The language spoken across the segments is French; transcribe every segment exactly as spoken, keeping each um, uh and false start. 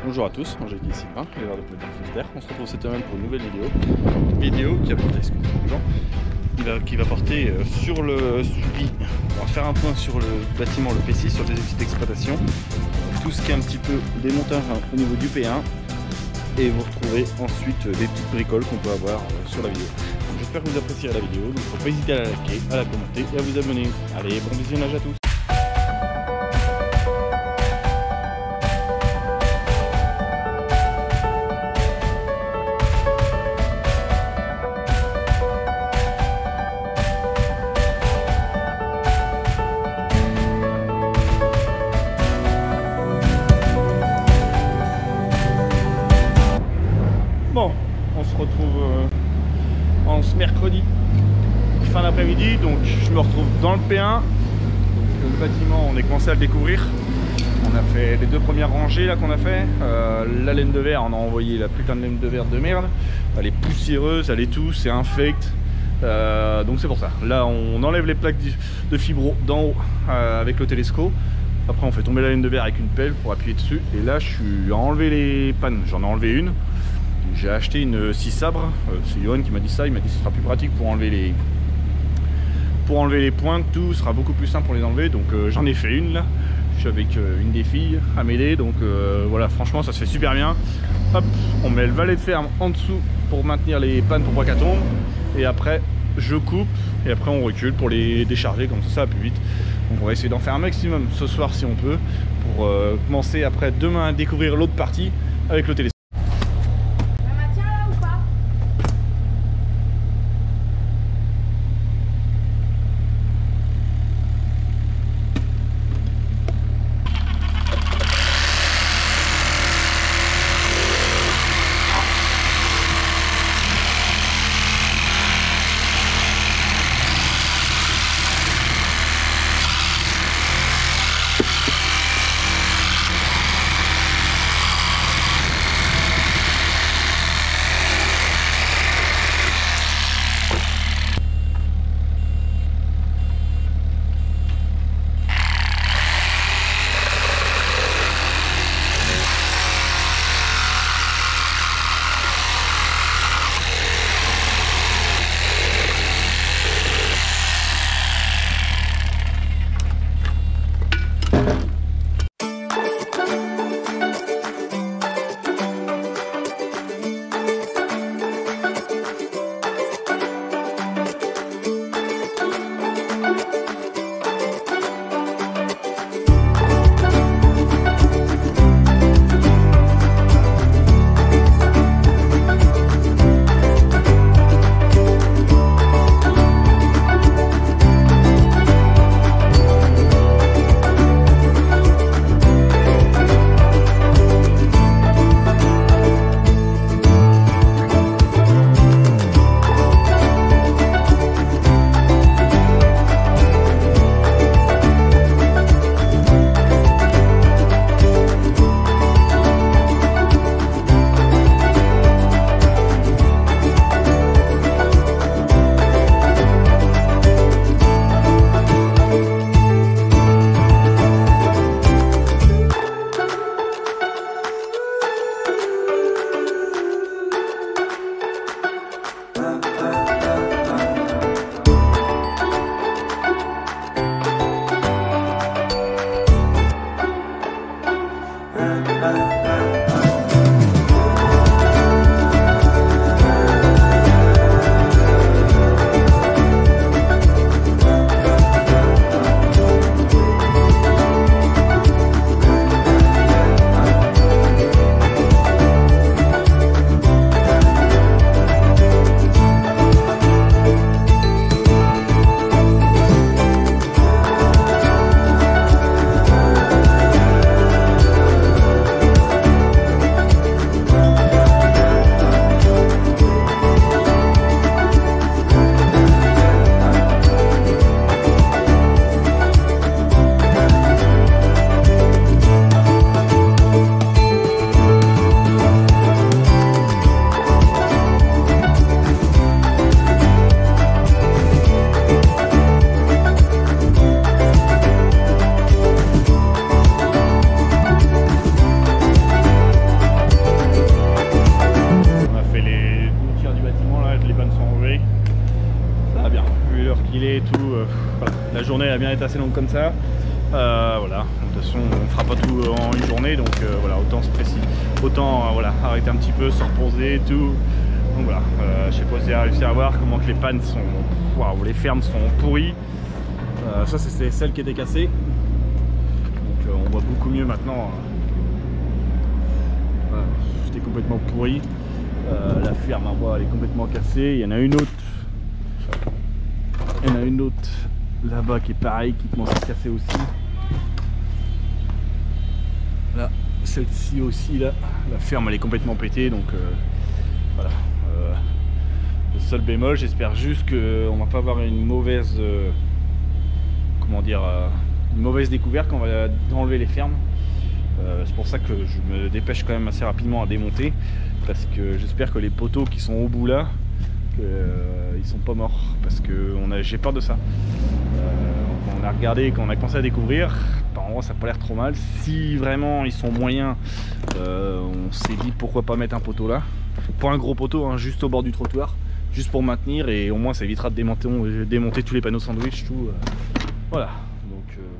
Bonjour à tous, moi j'ai dit Sylvain, éleveur de Petit Foster. On se retrouve cette semaine pour une nouvelle vidéo. Vidéo qui, a porté, qui, va, qui va porter euh, sur le suivi. On va faire un point sur le bâtiment, le P six, sur les outils d'exploitation. Tout ce qui est un petit peu démontage hein, au niveau du P un. Et vous retrouvez ensuite euh, des petites bricoles qu'on peut avoir euh, sur la vidéo. J'espère que vous apprécierez la vidéo. Donc il ne faut pas hésiter à la liker, à la commenter et à vous abonner. Allez, bon visionnage à tous. Bon, on se retrouve euh, en ce mercredi, fin d'après-midi, donc je me retrouve dans le P un. Donc, le bâtiment, on est commencé à le découvrir. On a fait les deux premières rangées là qu'on a fait. Euh, la laine de verre, on a envoyé la putain de laine de verre de merde. Elle est poussiéreuse, elle est tout, c'est infect. Euh, donc c'est pour ça. Là, on enlève les plaques de fibro d'en haut euh, avec le télescope. Après, on fait tomber la laine de verre avec une pelle pour appuyer dessus. Et là, je suis à enlever les pannes. J'en ai enlevé une. J'ai acheté une scie sabre, euh, c'est Johan qui m'a dit ça, il m'a dit que ce sera plus pratique pour enlever les pour enlever les pointes, tout sera beaucoup plus simple pour les enlever, donc euh, j'en ai fait une là, je suis avec euh, une des filles à m'aider, donc euh, voilà, franchement ça se fait super bien. Hop, on met le valet de ferme en dessous pour maintenir les pannes pour pas qu'elles tombent, et après je coupe, et après on recule pour les décharger, comme ça ça va plus vite. Donc on va essayer d'en faire un maximum ce soir si on peut, pour euh, commencer après demain à découvrir l'autre partie avec le télescope. elle a bien été assez longue comme ça. Euh, voilà, de toute façon on fera pas tout en une journée, donc euh, voilà, autant se précis, autant euh, voilà, arrêter un petit peu, se reposer et tout. Donc voilà, euh, je sais pas si vous avez réussi à voir comment que les pannes sont, waouh, les fermes sont pourries. Euh, ça c'est celle qui était cassée, donc euh, on voit beaucoup mieux maintenant. Voilà, c'était complètement pourri. Euh, la ferme à bois elle est complètement cassée. Il y en a une autre, il y en a une autre là-bas qui est pareil, qui commence à se casser aussi. Là, celle-ci aussi, là, la ferme elle est complètement pétée, donc euh, voilà. Euh, le seul bémol, j'espère juste qu'on va pas avoir une mauvaise, euh, comment dire, euh, une mauvaise découverte quand on va enlever les fermes. Euh, c'est pour ça que je me dépêche quand même assez rapidement à démonter, parce que j'espère que les poteaux qui sont au bout là, que, euh, ils sont pas morts, parce que j'ai peur de ça. Euh, quand on a regardé, quand on a commencé à découvrir, apparemment ça n'a pas l'air trop mal. Si vraiment ils sont moyens, euh, on s'est dit pourquoi pas mettre un poteau là, pas un gros poteau, hein, juste au bord du trottoir, juste pour maintenir, et au moins ça évitera de démonter, démonter tous les panneaux sandwich, tout. Euh, voilà. Donc, euh...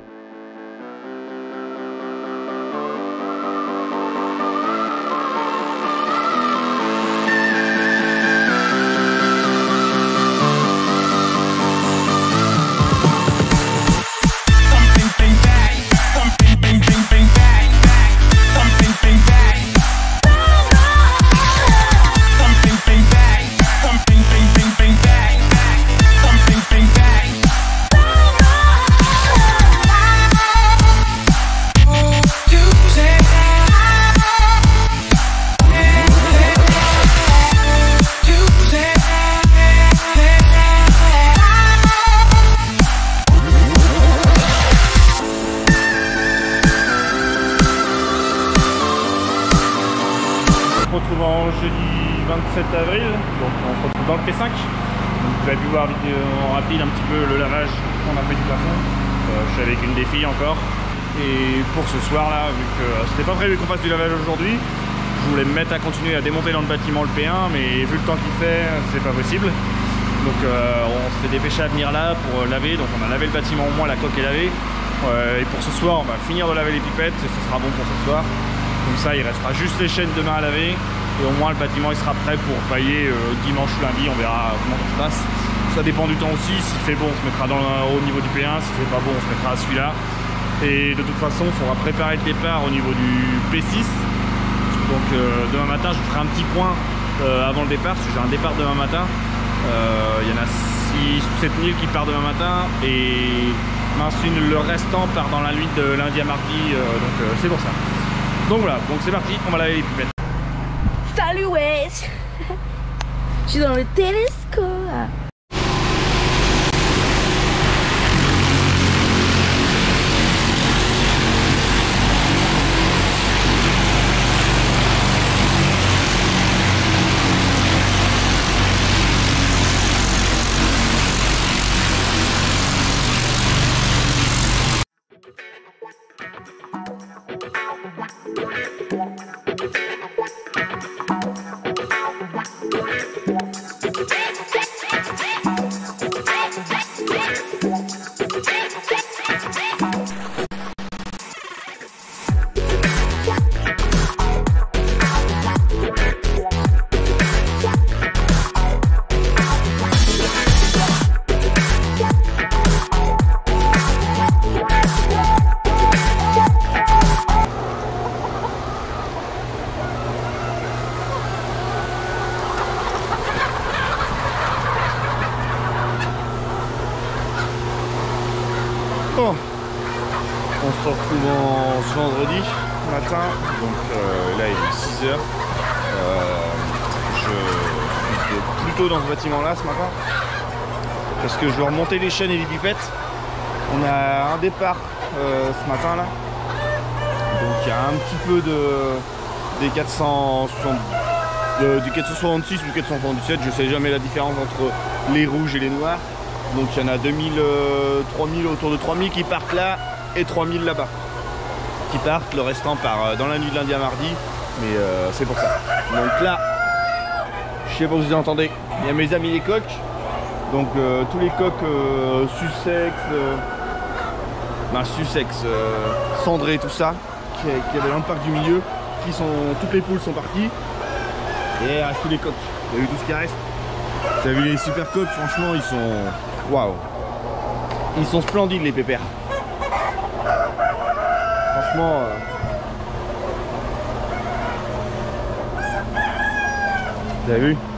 jeudi vingt-sept avril, donc on se retrouve dans le P cinq. Donc vous avez pu voir en rapide un petit peu le lavage qu'on a fait du plafond. Euh, je suis avec une des filles encore. Et pour ce soir là, vu que euh, c'était pas prévu qu'on fasse du lavage aujourd'hui, je voulais me mettre à continuer à démonter dans le bâtiment le P un, mais vu le temps qu'il fait, c'est pas possible. Donc euh, on s'est dépêché à venir là pour laver, donc on a lavé le bâtiment, au moins la coque est lavée. Euh, et pour ce soir, on va finir de laver les pipettes et ce sera bon pour ce soir. Comme ça, il restera juste les chaînes demain à laver. Et au moins le bâtiment il sera prêt pour pailler euh, dimanche ou lundi, on verra comment ça se passe. Ça dépend du temps aussi, s'il fait bon on se mettra dans le, au niveau du P un, s'il fait pas bon on se mettra à celui-là. Et de toute façon il faudra préparer le départ au niveau du P six. Donc euh, demain matin je ferai un petit point euh, avant le départ, parce que j'ai un départ demain matin. Euh, il y en a six ou sept mille qui partent demain matin et mince, le restant part dans la nuit de lundi à mardi, euh, donc euh, c'est pour ça. Donc voilà, donc c'est parti, on va laver les pipettes. Salut wesh. Je suis dans le télescope. Bon, on se retrouve en ce vendredi matin, donc euh, là il est six heures. Euh, je suis plutôt dans ce bâtiment là ce matin, parce que je vais remonter les chaînes et les pipettes. On a un départ euh, ce matin là, donc il y a un petit peu de des quatre cent soixante, de, du quatre cent soixante-six ou quatre cent soixante-dix-sept, je sais jamais la différence entre les rouges et les noirs. Donc il y en a deux mille, euh, trois mille, autour de trois mille qui partent là et trois mille là-bas qui partent, le restant part euh, dans la nuit de lundi à mardi, mais euh, c'est pour ça. Donc là, je sais pas si vous entendez, il y a mes amis les coqs Donc euh, tous les coqs euh, Sussex, euh, ben, Sussex, euh, cendré, tout ça, qui, qui avait dans le parc du milieu, qui sont, toutes les poules sont parties. Et il reste tous les coqs. Vous avez vu tout ce qui reste? Vous avez vu les super coqs, franchement ils sont... Waouh! Ils sont splendides les pépères. Franchement... Euh... Vous avez vu?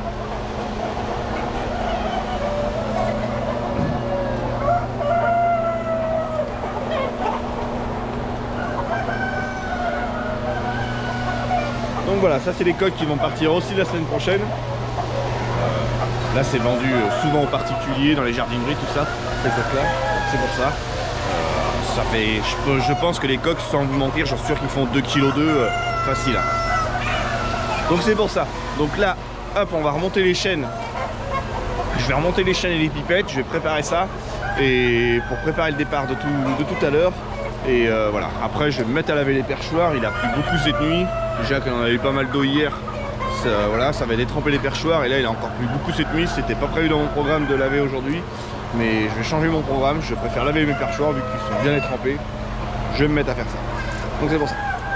Donc voilà, ça c'est les coqs qui vont partir aussi la semaine prochaine. Euh, là c'est vendu souvent aux particuliers, dans les jardineries, tout ça, ces coqs là, c'est pour ça. Euh, ça fait, je, peux, je pense que les coqs, sans vous mentir, j'en suis sûr qu'ils font deux virgule deux kilos euh, facile. Hein. Donc c'est pour ça. Donc là, hop, on va remonter les chaînes. Je vais remonter les chaînes et les pipettes, je vais préparer ça. Et pour préparer le départ de tout, de tout à l'heure. Et euh, voilà, après je vais me mettre à laver les perchoirs, il a plu beaucoup cette nuit. Déjà qu'on a eu pas mal d'eau hier, ça, voilà, ça va détremper les perchoirs. Et là il a encore plu beaucoup cette nuit, c'était pas prévu dans mon programme de laver aujourd'hui. Mais je vais changer mon programme, je préfère laver mes perchoirs vu qu'ils sont bien détrempés. Je vais me mettre à faire ça. Donc c'est pour ça.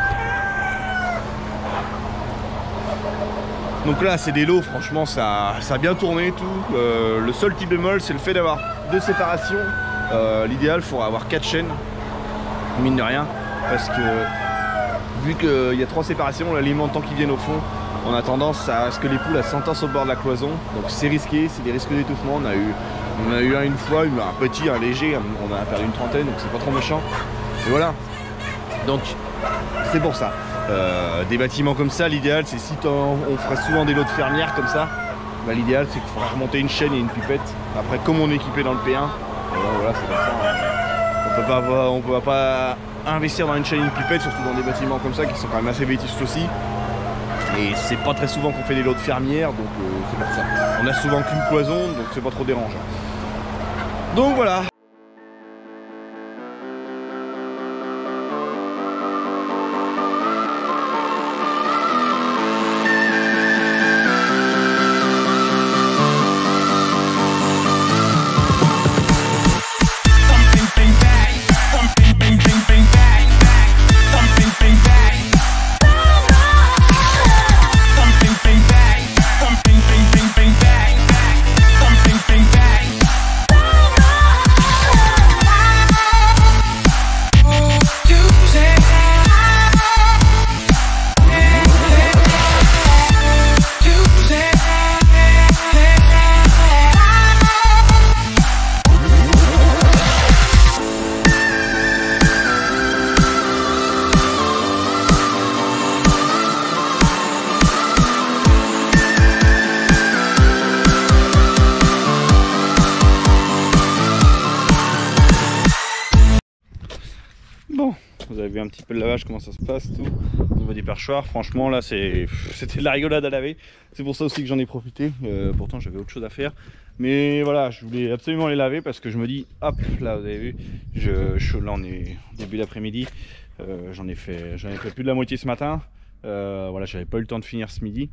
Donc là c'est des lots, franchement ça, ça a bien tourné tout. Euh, le seul type de bémol c'est le fait d'avoir deux séparations. Euh, L'idéal il faudra avoir quatre chaînes, mine de rien, parce que vu qu'il y a trois séparations, l'aliment tant qu'ils viennent au fond, on a tendance à ce que les poules s'entassent au bord de la cloison. Donc c'est risqué, c'est des risques d'étouffement. On a eu, on a eu un une fois, un petit, un léger, on a perdu une trentaine, donc c'est pas trop méchant. Et voilà. Donc c'est pour ça. Euh, des bâtiments comme ça, l'idéal c'est si on ferait souvent des lots de fermières comme ça, bah, l'idéal c'est qu'il faudra remonter une chaîne et une pipette. Après comme on est équipé dans le P un, voilà, voilà c'est comme ça. On peut pas avoir, on peut pas investir dans une chaîne et une pipette, surtout dans des bâtiments comme ça qui sont quand même assez vétustes aussi. Et c'est pas très souvent qu'on fait des lots de fermières, donc euh, c'est pour ça. On a souvent qu'une cloison, donc c'est pas trop dérangeant. Donc voilà. Bon, vous avez vu un petit peu le lavage, comment ça se passe, tout au niveau des perchoirs. Franchement là c'était de la rigolade à laver, c'est pour ça aussi que j'en ai profité. Euh, pourtant j'avais autre chose à faire, mais voilà, je voulais absolument les laver parce que je me dis hop là, vous avez vu, je, je là on est début d'après-midi, euh, j'en ai fait j'en ai fait plus de la moitié ce matin. Euh, voilà, j'avais pas eu le temps de finir ce midi.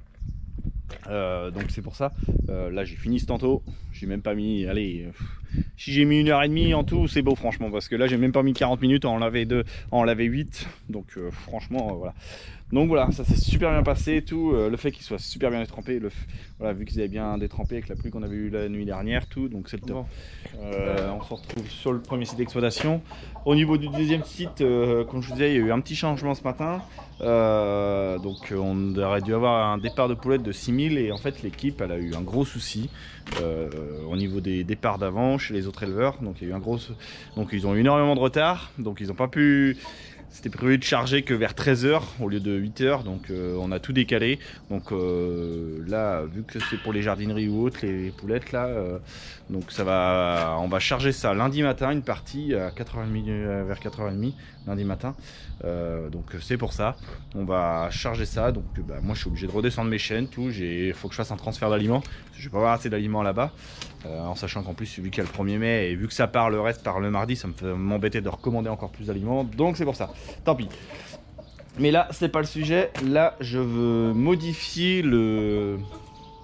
Euh, donc c'est pour ça, euh, là j'ai fini ce tantôt, j'ai même pas mis, allez, euh, si j'ai mis une heure et demie en tout c'est beau franchement, parce que là j'ai même pas mis quarante minutes, en laver deux, en laver huit, donc euh, franchement euh, voilà. Donc voilà, ça s'est super bien passé, tout, euh, le fait qu'il soit super bien détrempé, le voilà, vu qu'ils avaient bien détrempé avec la pluie qu'on avait eu la nuit dernière, tout, donc c'est le top. Euh, on se retrouve sur le premier site d'exploitation. Au niveau du deuxième site, euh, comme je vous disais, il y a eu un petit changement ce matin. Euh, donc on aurait dû avoir un départ de poulettes de six mille et en fait l'équipe elle a eu un gros souci euh, au niveau des départs d'avant chez les autres éleveurs. Donc il y a eu un gros, donc ils ont eu énormément de retard, donc ils n'ont pas pu. C'était prévu de charger que vers treize heures au lieu de huit heures, donc euh, on a tout décalé. Donc euh, là, vu que c'est pour les jardineries ou autres, les poulettes là, euh, donc ça va, on va charger ça lundi matin, une partie à quatre heures trente, euh, vers quatre heures trente lundi matin. Euh, donc c'est pour ça, on va charger ça. Donc bah, moi je suis obligé de redescendre mes chaînes, tout. Il faut que je fasse un transfert d'aliments, je vais pas avoir assez d'aliments là-bas. Euh, en sachant qu'en plus vu qu'il y a le premier mai et vu que ça part, le reste par le mardi, ça me fait m'embêter de recommander encore plus d'aliments, donc c'est pour ça, tant pis. Mais là c'est pas le sujet, là je veux modifier le,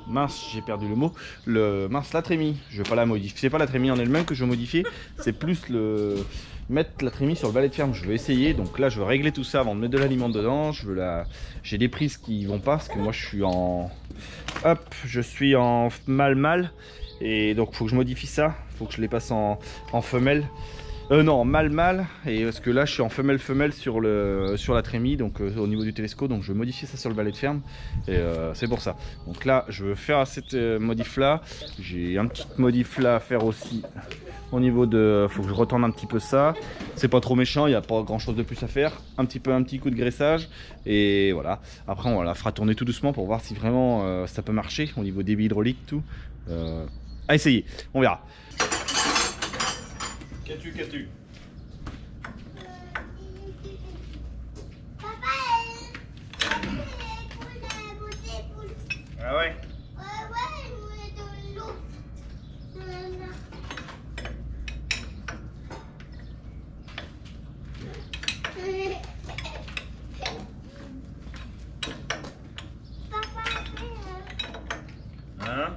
mince, j'ai perdu le mot, le mince la trémie, je vais pas la modifier, c'est pas la trémie en elle-même que je veux modifier, c'est plus le mettre la trémie sur le valet de ferme. Je veux essayer, donc là je veux régler tout ça avant de mettre de l'aliment dedans. Je veux la, j'ai des prises qui vont pas parce que moi je suis en, hop, je suis en mâle mâle et donc faut que je modifie ça, faut que je les passe en, en femelle. Euh, non, mâle mâle, et parce que là je suis en femelle femelle sur le sur la trémie, donc euh, au niveau du télescope, donc je veux modifier ça sur le valet de ferme et euh, c'est pour ça. Donc là je veux faire cette euh, modif là, j'ai un petit modif là à faire aussi au niveau de, faut que je retende un petit peu ça, c'est pas trop méchant, il n'y a pas grand chose de plus à faire, un petit peu un petit coup de graissage et voilà. Après on la fera tourner tout doucement pour voir si vraiment euh, ça peut marcher au niveau débit hydraulique tout. Euh, à essayer, on verra. Qu'as-tu, qu'as-tu? Papa, Ah ouais? ouais, ouais, nous est dans l'eau. Hein?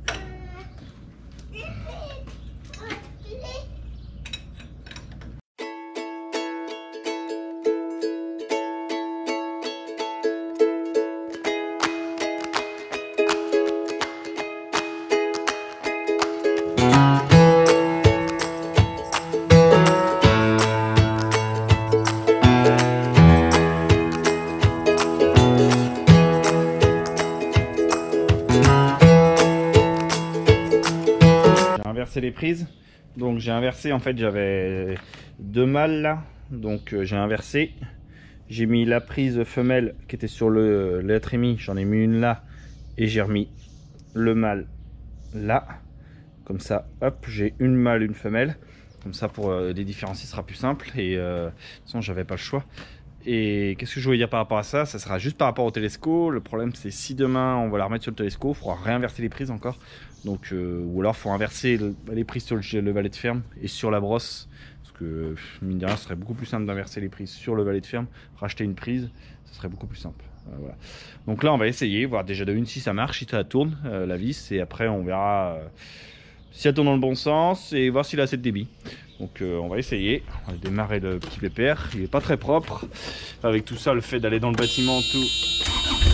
Les prises, donc j'ai inversé, en fait j'avais deux mâles là, donc euh, j'ai inversé, j'ai mis la prise femelle qui était sur le la trémie, j'en ai mis une là et j'ai remis le mâle là, comme ça hop, j'ai une mâle une femelle, comme ça pour euh, les différencier ce sera plus simple et euh, de toute façon j'avais pas le choix. Et qu'est-ce que je voulais dire par rapport à ça? Ça sera juste par rapport au télescope. Le problème c'est si demain on va la remettre sur le télescope, il faudra réinverser les prises encore. Donc, euh, ou alors il faut inverser le, les prises sur le, le valet de ferme et sur la brosse. Parce que mine de rien, ce serait beaucoup plus simple d'inverser les prises sur le valet de ferme. Racheter une prise, ce serait beaucoup plus simple. Euh, voilà. Donc là on va essayer, voir déjà de une si ça marche, si ça tourne euh, la vis. Et après on verra euh, si elle tourne dans le bon sens et voir s'il a assez de débit. Donc euh, on va essayer, on va démarrer le petit pépère, il est pas très propre, avec tout ça, le fait d'aller dans le bâtiment, tout.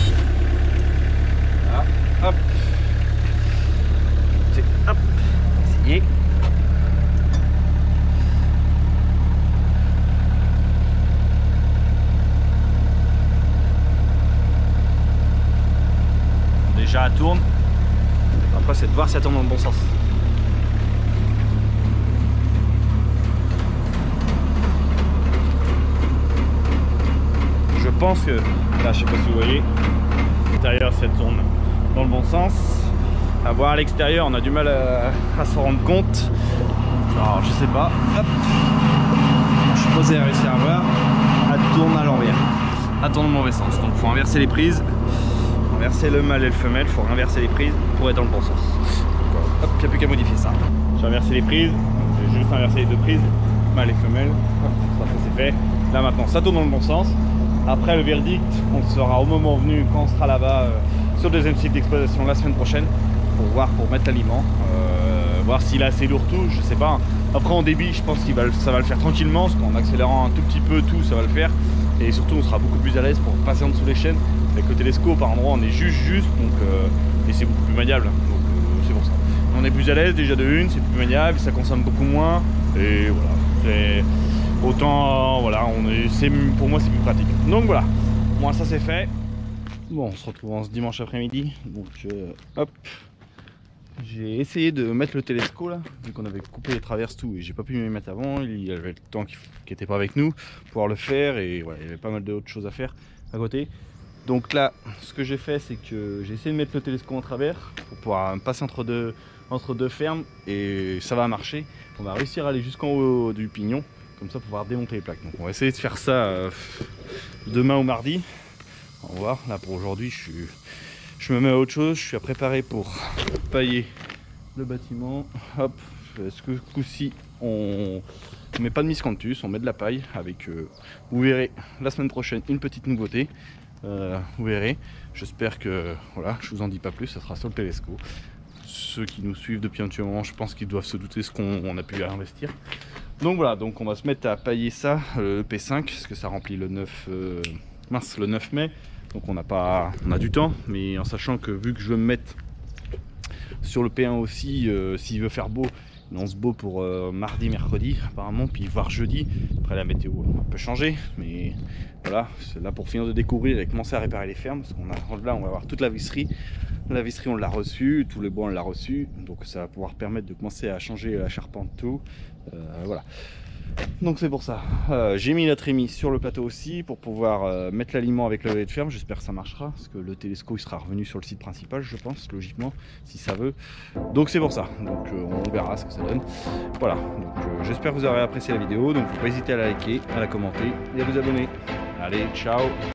Voilà, hop, c'est hop, essayer. Déjà elle tourne, après c'est de voir si elle tourne dans le bon sens. Je pense que, là je sais pas si vous voyez, l'intérieur ça tourne dans le bon sens. À voir à l'extérieur on a du mal à, à s'en rendre compte. Alors je sais pas, hop, je suis posé à réussir à voir, elle tourne à l'envers, elle tourne dans le mauvais sens. Donc il faut inverser les prises, inverser le mâle et le femelle, il faut inverser les prises pour être dans le bon sens. Hop, il n'y a plus qu'à modifier ça. J'ai inversé les prises, j'ai juste inversé les deux prises, mâle et femelle, hop, ça c'est fait. Là maintenant ça tourne dans le bon sens. Après le verdict, on le saura au moment venu quand on sera là-bas euh, sur le deuxième site d'exploitation la semaine prochaine pour voir, pour mettre l'aliment, euh, voir s'il a assez lourd tout, je sais pas. Après en débit, je pense que ça va le faire tranquillement, parce qu'en accélérant un tout petit peu tout, ça va le faire. Et surtout, on sera beaucoup plus à l'aise pour passer en dessous les chaînes. Avec le télescope, par endroit, on est juste juste, donc euh, et c'est beaucoup plus maniable. Donc euh, c'est pour ça. On est plus à l'aise déjà de une, c'est plus maniable, ça consomme beaucoup moins. Et voilà, c'est autant, euh, voilà, on est, c'est, pour moi c'est plus pratique. Donc voilà, moi ça c'est fait. Bon, on se retrouve en ce dimanche après-midi. Donc euh, hop, j'ai essayé de mettre le télescope là, vu qu'on avait coupé les traverses tout et j'ai pas pu m'y mettre avant. Il y avait le temps qui n'était pas avec nous pour pouvoir le faire et voilà, il y avait pas mal d'autres choses à faire à côté. Donc là, ce que j'ai fait, c'est que j'ai essayé de mettre le télescope en travers pour pouvoir passer entre deux, entre deux fermes et ça va marcher. On va réussir à aller jusqu'en haut du pignon, comme ça pour pouvoir démonter les plaques. Donc on va essayer de faire ça euh, demain ou mardi. On va voir, là pour aujourd'hui, je, suis... je me mets à autre chose, je suis à préparer pour pailler le bâtiment. Hop, ce que coup-ci, on ne met pas de miscanthus, on met de la paille avec, euh, vous verrez la semaine prochaine, une petite nouveauté. euh, vous verrez. J'espère que, voilà, je vous en dis pas plus, ça sera sur le Telesco. Ceux qui nous suivent depuis un petit moment, je pense qu'ils doivent se douter ce qu'on a pu investir. Donc voilà, donc on va se mettre à pailler ça, le P cinq, parce que ça remplit le neuf, euh, mince, le neuf mai. Donc on a pas, on a du temps, mais en sachant que vu que je veux me mettre sur le P un aussi, euh, s'il veut faire beau, il lance beau pour euh, mardi, mercredi apparemment, puis voir jeudi. Après la météo peut changer, mais voilà, c'est là pour finir de découvrir et commencer à réparer les fermes, parce qu'on a là on va avoir toute la visserie. La visserie on l'a reçue, tous les bois on l'a reçu, donc ça va pouvoir permettre de commencer à changer la charpente, tout. Euh, voilà. Donc c'est pour ça. Euh, j'ai mis la trémie sur le plateau aussi pour pouvoir euh, mettre l'aliment avec le lait de ferme. J'espère que ça marchera, parce que le Telesco il sera revenu sur le site principal, je pense, logiquement, si ça veut. Donc c'est pour ça. Donc euh, on verra ce que ça donne. Voilà. Donc euh, j'espère que vous aurez apprécié la vidéo. Donc faut pas hésiter à la liker, à la commenter et à vous abonner. Allez, ciao.